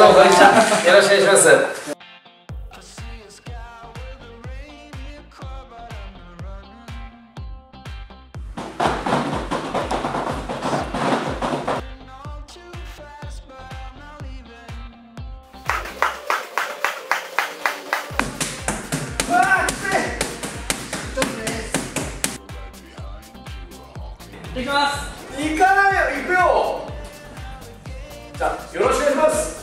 うございました。よろしくお願いします。 いきます。 行かないよ、行くよ。じゃあよろしくお願いします。